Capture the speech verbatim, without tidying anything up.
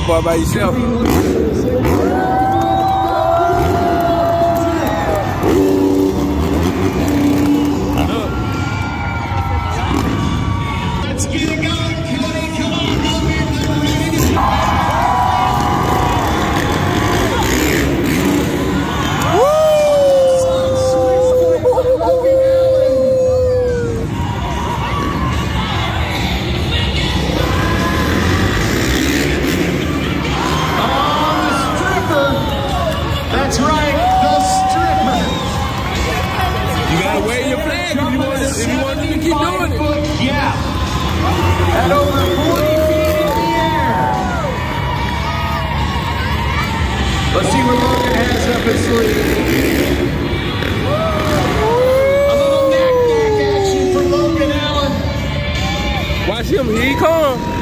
boy by yourself. Let's get it going, Cody. Come on, Logan. They're ready to That's right, the stripper. You gotta wave your flag if you want to, if you want to keep doing it. Yeah. At over forty feet in the air. Let's see what Logan has up his sleeve. A little knack-knack action for Logan Allen. Watch him, here he comes.